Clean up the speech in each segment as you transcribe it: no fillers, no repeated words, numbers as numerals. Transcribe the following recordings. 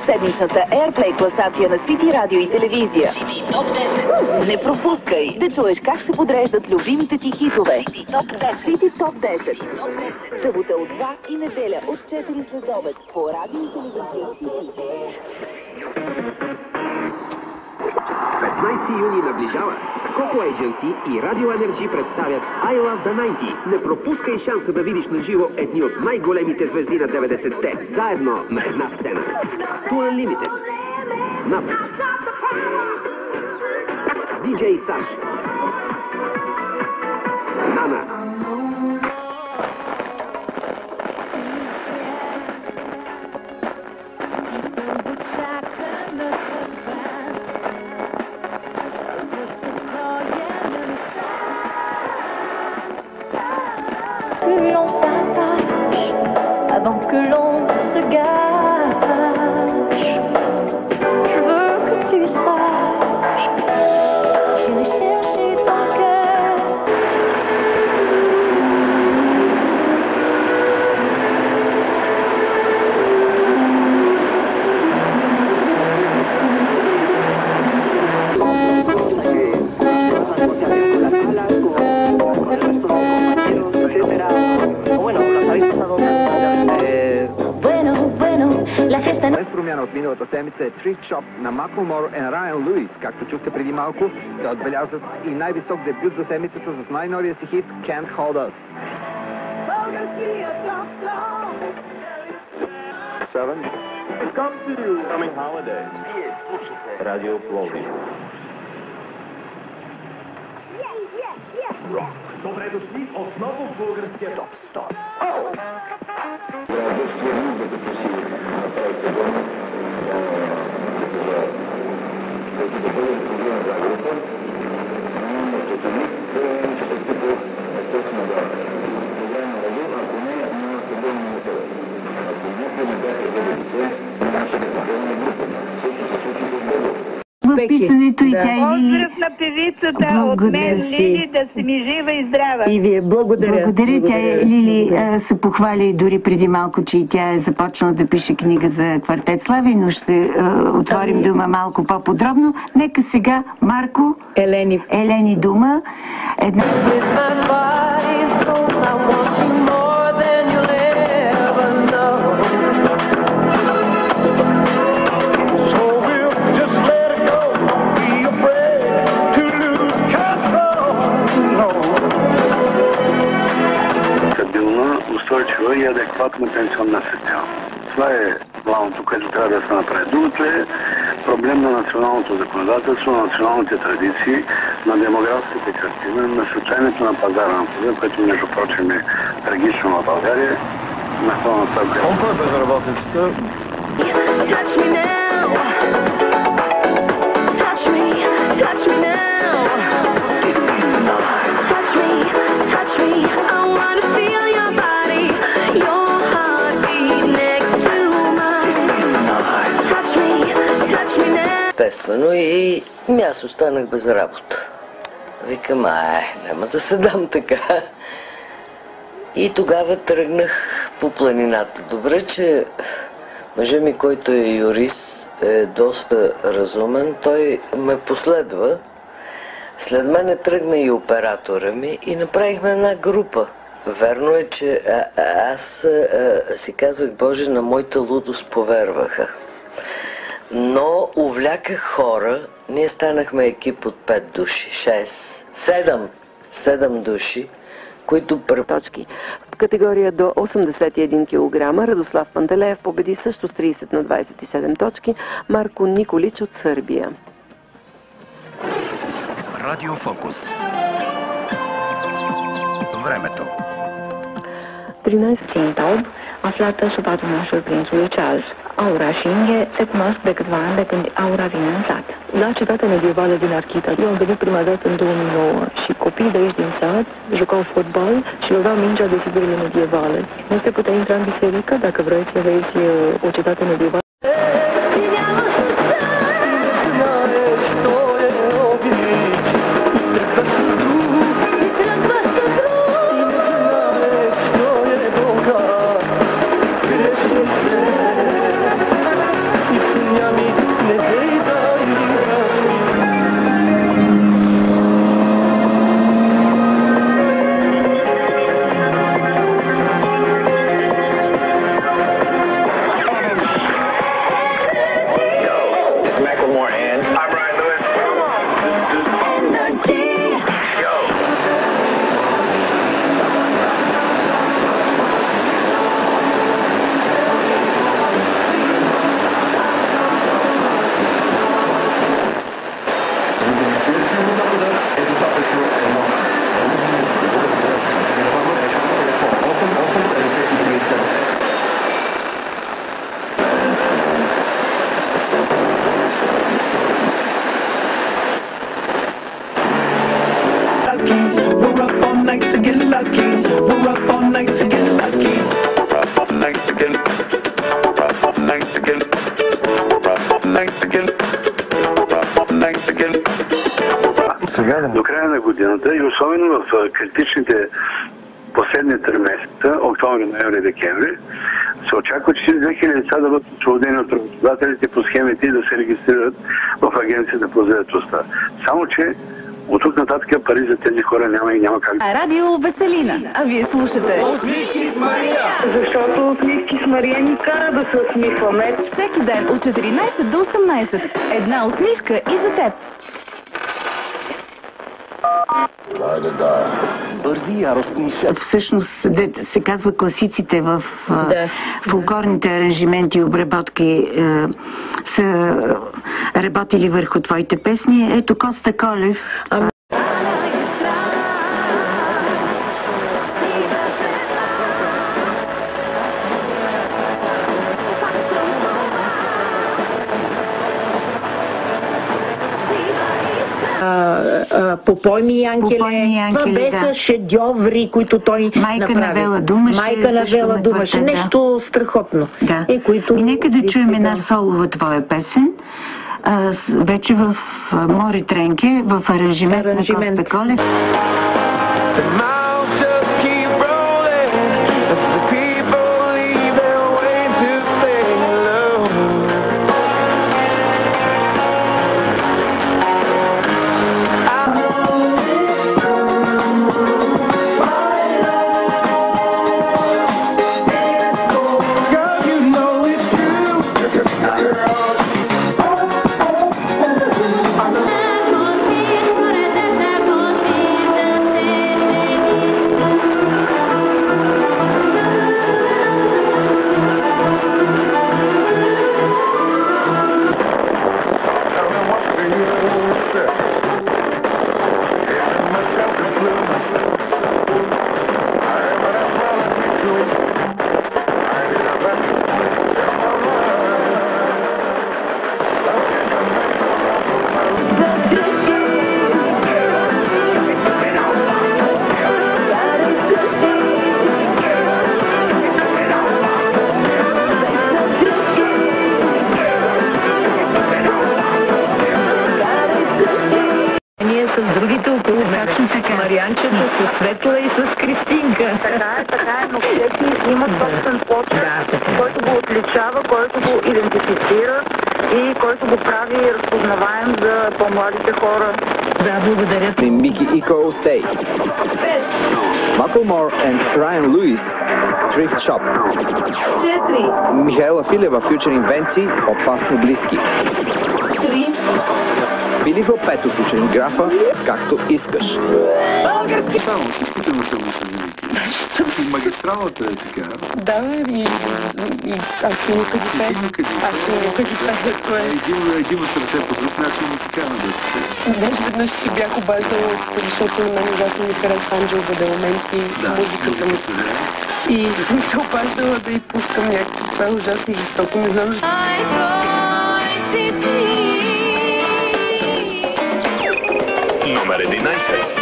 седмичната Airplay класация на City Radio и телевизия. City Top 10. Не пропускай да чуеш как се подреждат любимите ти хитове. City Top 10. City Top 10. Събота от 2 и неделя от 4 след обед по радио и телевизия City. 15 юни наближава. Coco Agency и Radio Energy представят I Love the 90s. Не пропускай шанса да видиш на живо едни от най-големите звезди на 90-те. Заедно на една сцена. Too Unlimited, Snap, DJ Sash, Nana, l'on s'attache avant que l'on se gâche. Je veux que tu saches, j'irai chercher ton cœur. Без промяна от миналата седмица е Thrift Shop на Macklemore и Райан Луис. Както чухте преди малко, да отбелязват и най-висок дебют за седмицата с най-новия си хит Can't Hold Us. 7. Come to coming holiday. Radio Plowing. Добре дошли отново в българския топ 100. В писането и тя и Лили. Поздрав на певицата от мен, Лили, да си ми жива и здрава. И вие благодаря. Тя Лили се похвали дори преди малко, че и тя е започнала да пише книга за квартет Слави, но ще отворим дума малко по-подробно. Нека сега Марко, Елени дума. Една... устойчива и адекватна пенсионна система. Това е главното, което трябва да се направи. Другото е проблем на националното законодателство, на националните традиции, на демографските картина, на състоянието на пазара на труда, което между прочим е трагично в България. На хвална ставка. Колко е безработицата? Естествено и аз останах без работа. Викам, няма да се дам така. И тогава тръгнах по планината. Добре, че мъжът ми, който е юрист, е доста разумен, той ме последва. След мене тръгна и оператора ми и направихме една група. Верно е, че аз си казвах, Боже, на моята лудост повярваха. Но увляках хора, ние станахме екип от 5 души, 7 души, които точки. В категория до 81 кг Радослав Пантелеев победи също с 30 на 27 точки Марко Николич от Сърбия. Радио Фокус. Vremето. 13 Taub, aflată sub atunașul prințului Charles. Aura și Inge se cunosc de câțiva ani de când Aura vine în sat. La cetatea medievală din Archita, eu am venit prima dată în 2009 și copiii de aici din sat jucau fotbal și loveau mingea de sigurile medievale. Nu se putea intra în biserică dacă vrei să vezi o cetate medievală. До края на годината и особено в критичните последни 3 месеца, октомври, ноември, декември, се очаква 42 000 лица да бъдат освободени от работодателите по схемите и да се регистрират в агенцията по заетостта. Само че от тук нататък пари за тези хора няма и няма как. Радио Веселина. А вие слушате Усмивки с Мария. Защото усмивки с Мария ни кара да се усмихваме. всеки ден от 14 до 18. Една усмивка и за теб. Бързи и яростни шеф. Всъщност се казва класиците в фолклорните аранжименти и обработки са работили върху твоите песни. Ето Коста Колев. Попой ми, Янкеле. Това беха шедьоври, които той Майка на Вела думаше. Майка на Вела думаше. Нещо страхотно. Да. И нека да чуем една солова твоя песен. Вече в Море Тренке, в аранжимент на Коста Колев. С другите около с Марианчета, с Светла и с Кристинка. Така е, но всеки има собствен почерк, който го отличава, който го идентифицира и който го прави разпознаваем за по-младите хора. Да, благодаря. Mickey Eco Stay. Macklemore and Ryan Lewis, Thrift Shop. 4. Михаела Филева, featuring Венци, Опасно близки. 3. Филипо Пето, featuring Графа, Както искаш. Български! Само с изпитано съм винаги. И магистралата е така. Да, и аз си никъде пея. Аз си никъде пея. Един сърце по друг начин и така надълго. Днес веднъж се бях обаждала, защото на мен ужасно ми харесва Анджел Баделмент и музиката ми. И съм се обаждала да й пускам някакво. Това е ужасно жестоко, не знам защо. Номер 11.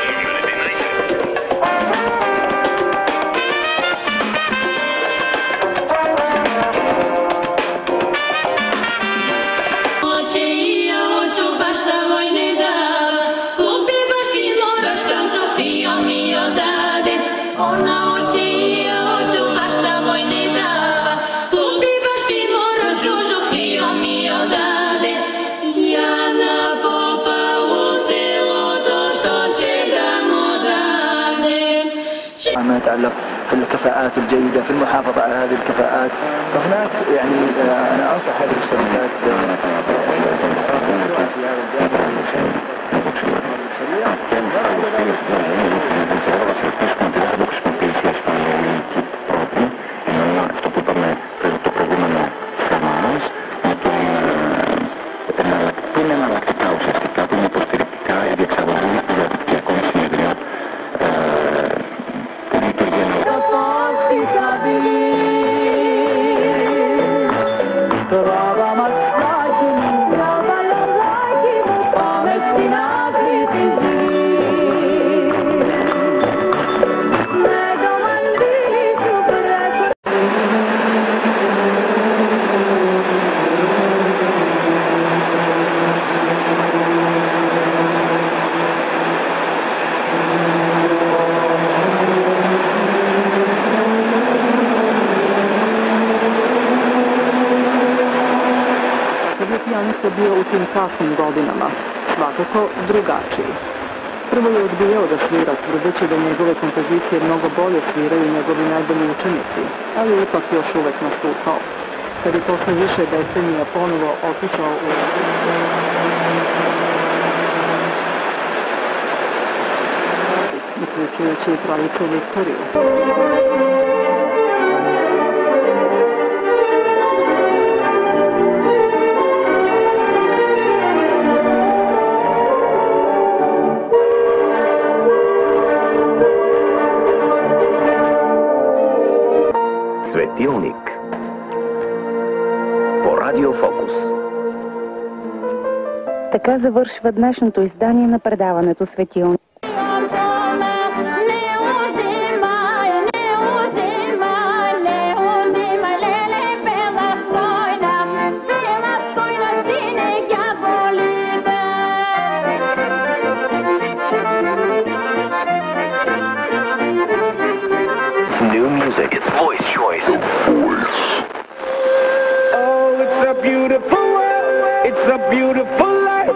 ما يتعلق بالكفاءات الجيدة في المحافظة على هذه الكفاءات فهناك يعني أنا أنصح هذه الشركات pijanista bio u tim kasnim godinama, svakako drugačiji. Prvo je odbijao da svira, tvrdeći da njegove kompozicije mnogo bolje sviraju njegovi najbolji učenici, ali ipak još uvek nastupao. Kad je posle više decenija ponovo otišao u... uključujući i kraljicu Viktoriju. Светилник по Радио Фокус. Така завършва днешното издание на предаването Светилник. New music, it's voice choice. Oh, it's a beautiful world. It's a beautiful life.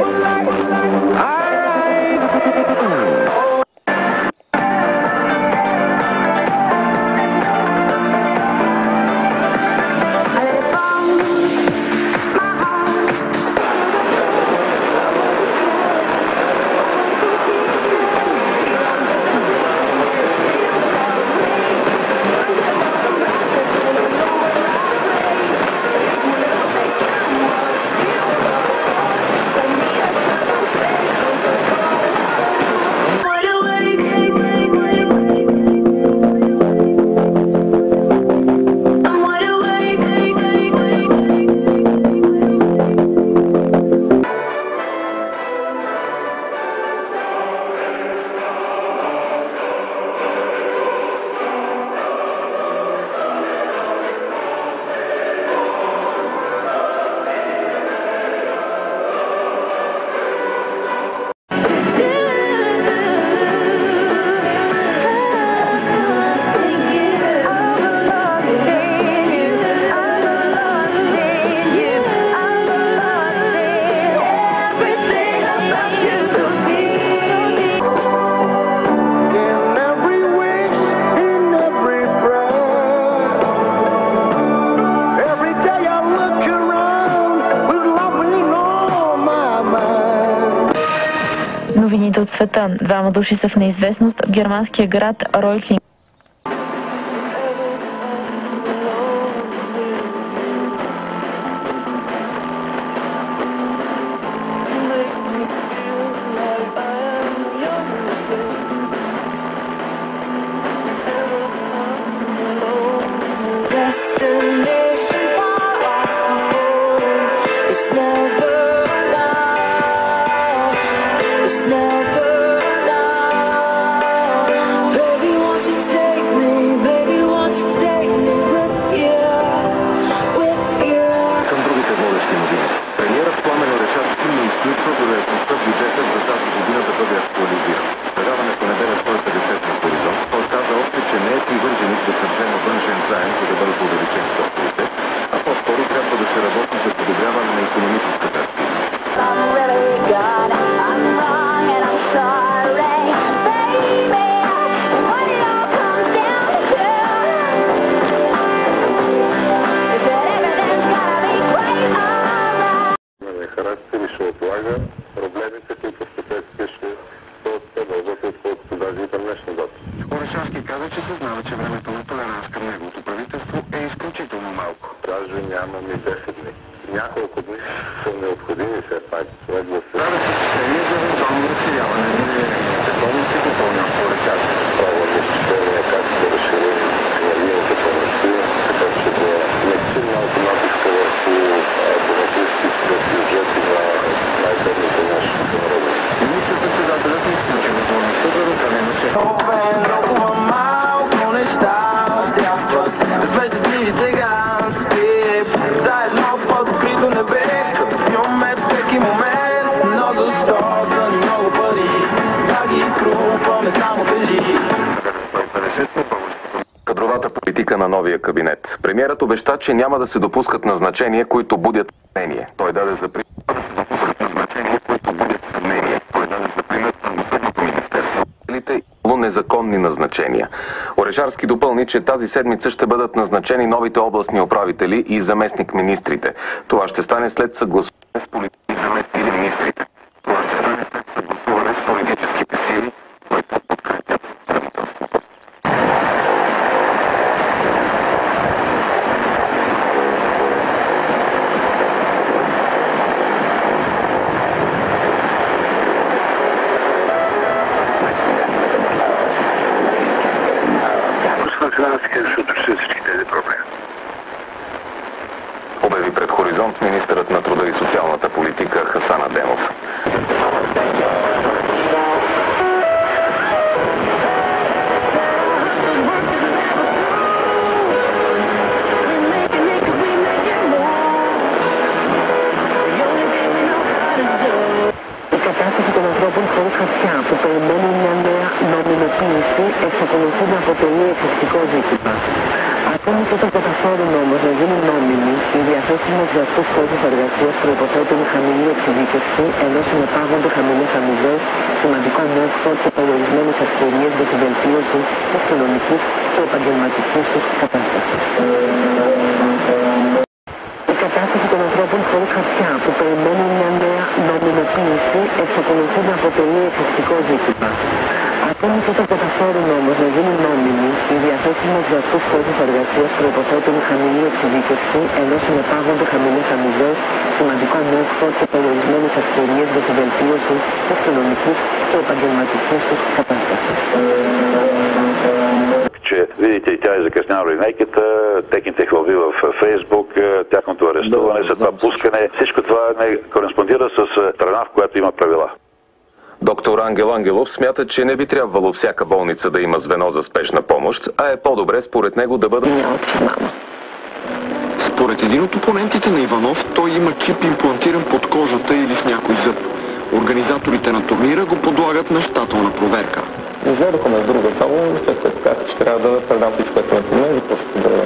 Новините от света. Двама души са в неизвестност в германския град Ройхлинг. политика на новия кабинет. Премиерът обеща, че няма да се допускат назначения, които будят съмнение. Той даде за пример да се допускат назначения, които будят съмнение. Той даде за пример на последното министерство. Незаконни назначения. Орешарски допълни, че тази седмица ще бъдат назначени новите областни управители и заместник-министрите. Това ще стане след съгласуване с политически заместник-министрите. Това ще стане след съгласуване с политическите сили, които подкрепят правителството. Обяви пред Хоризонт министърът на труда и социалната политика Хасан Адемов. Κατάσταση των ανθρώπων χωρίς χαρτιά που περιμένουν μια νέα νομιμοποίηση εξακολουθεί να αποτελεί εκρηκτικό ζήτημα. Ακόμη και όταν καταφέρουν όμως να γίνουν νόμιμοι, οι διαθέσιμες για αυτούς θέσεις εργασίας προϋποθέτουν χαμηλή εξειδίκευση, ενώ συνεπάγονται χαμηλές αμοιβές, σημαντικό ανέφο και περιορισμένες ευκαιρίες για τη βελτίωση της κοινωνικής και επαγγελματικής τους κατάστασης. Η κατάσταση των ανθρώπων χωρίς χαρτιά που περιμένουν μια νέα νομιμοποίηση εξακολουθεί να αποτελεί εκρηκτικό ζήτημα. Ακόμη και όταν καταφέρουν όμως να γίνουν νόμιμοι, οι διαθέσιμες για αυτούς θέσεις εργασίας προϋποθέτουν χαμηλή εξειδίκευση, ενώ συνεπάγονται χαμηλές αμοιβές, σημαντικό ανέφο και περιορισμένες ευκαιρίες για τη βελτίωση της κοινωνικής και επαγγελματικής τους κατάστασης. Че, видите, тя е закъсняла линейката, техните хвалби в Фейсбук, тяхното арестуване, след това пускане. Всичко това не кореспондира с страна, в която има правила. Доктор Ангел Ангелов смята, че не би трябвало всяка болница да има звено за спешна помощ, а е по-добре според него да бъдат... Според един от опонентите на Иванов, той има чип имплантиран под кожата или в някой зъб. Организаторите на турнира го подлагат на щателна проверка. Изледохме с друга само, след което казах, че трябва да предам всичко, което ме по мен, започвам да...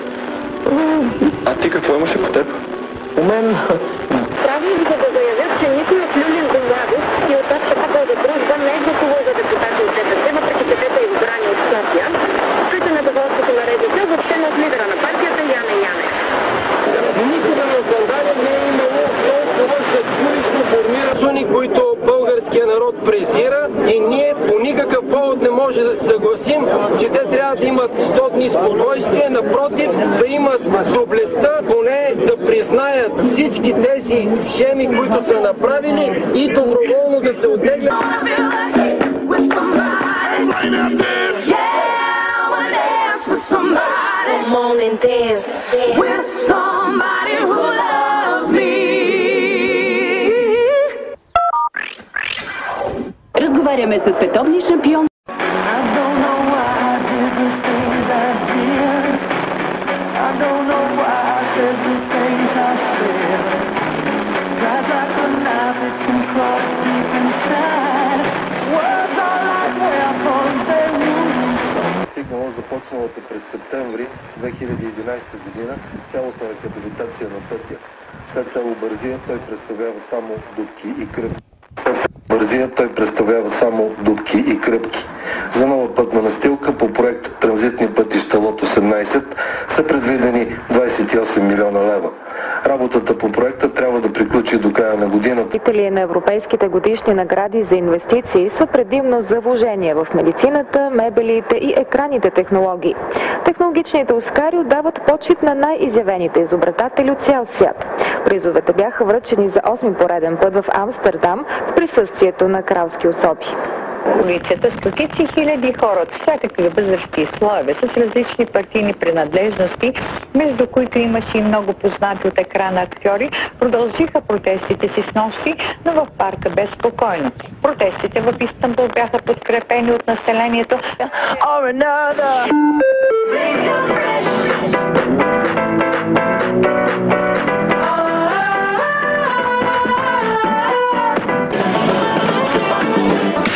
А ти какво имаше по теб? У мен... Правилно за да заявят, че никой от Люлин до Младост и от общата за дружба не е гласувал за депутати от ДПС, въпреки че те са избрани от София, чуйте недоволството на РДС, въобще от лидера на партията Яне Янев. Никога в България не е имало толкова задкулисно формирани, които българския народ презира и ние по никакъв повод не може да се съгласим, че те трябва да имат 100 дни спокойствие, напротив, да имат доблестта поне да признаят всички тези схеми, които са направили и доброволно да се оттеглят. Разговаряме с световни шампион. Стигнала започналата през септември 2011 година цялостна рехабилитация на пътя. След село Бързия той представлява само дупки и кръпки. За нова пътна настилка по проект Транзитни пътища лот 18 са предвидени 28 милиона лева. Работата по проекта трябва да приключи до края на годината. Победители на европейските годишни награди за инвестиции са предимно за вложения в медицината, мебелите и екранните технологии. Технологичните оскари отдават почит на най-изявените изобретатели от цял свят. Призовете бяха връчени за 8 пореден път в Амстердам в присъствието на кралски особи. Улицата стотици хиляди хора от всякакви възрасти и слоеве с различни партийни принадлежности, между които имаше и много познати от екрана актьори, продължиха протестите си снощи, но в парка бе спокойно. Протестите в Истанбул бяха подкрепени от населението.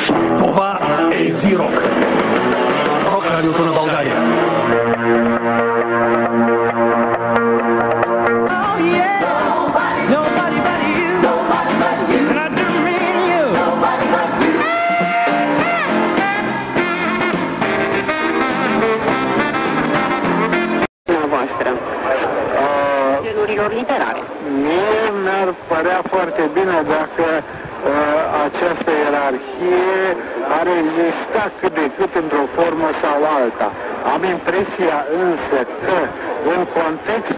Това е Зирок. Рок радиото на България. Mie mi-ar părea foarte bine dacă această ierarhie ar exista cât de cât într-o formă sau alta. Am impresia însă că în context...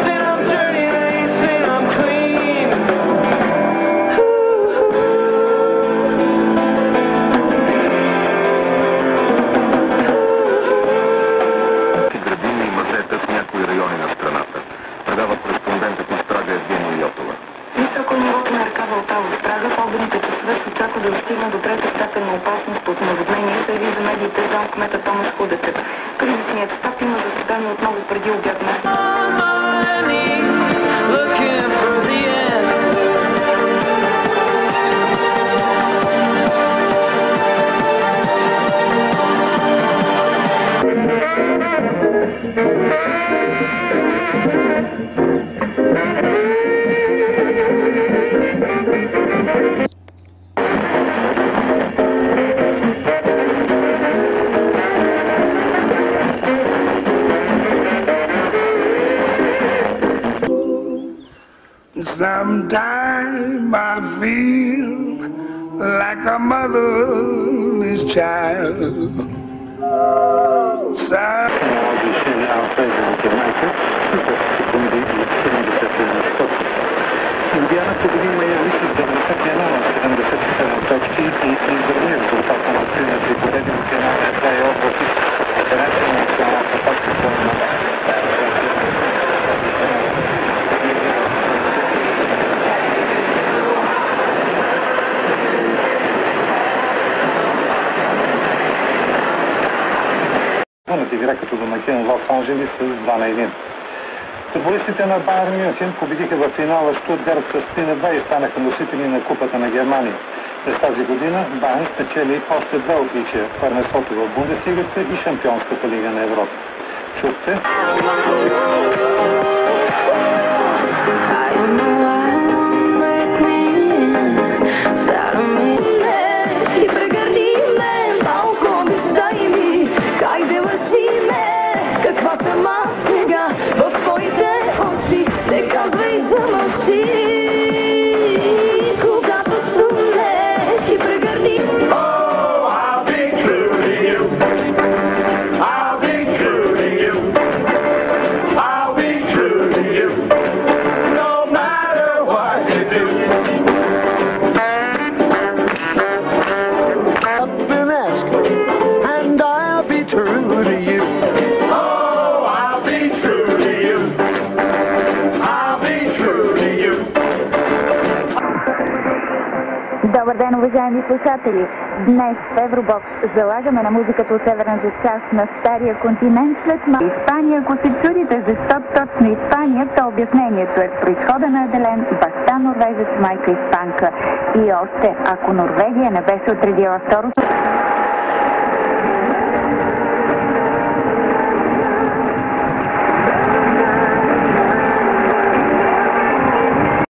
Градини и мазета в някои райони на страната. Предава кореспондентът на Страга Евгения Йотова. Високо нивото на река Вълтава в Страга в обедните часове се очаква да достигне до трета степен на опасност от наводнение, заяви за медиите замкмета Томаш Худецев. Кризисният щаб има заседание отново преди обяд на... Sometimes I feel like a motherless child. Индиана победи Майами с 91 точки и изгради резултата на силните победи в финалния плей-оф в Федерация на националната баскетболна игра като домакин в Лос-Анджелис с 2-1. Футболистите на Байерн Мюнхен победиха в финала Штутгарт с 3-2 и станаха носители на Купата на Германия. През тази година Байерн спечели още две отличия – първенството в Бундеслигата и Шампионската лига на Европа. Чухте? Добър ден, уважаеми слушатели! Днес в Евробокс залагаме на музиката от северната част на Стария континент след Испания. Ако се чудите защо точно Испания, то обяснението е в произхода на Аделен, баща норвежец, майка испанка. И още, ако Норвегия не беше отредила второто...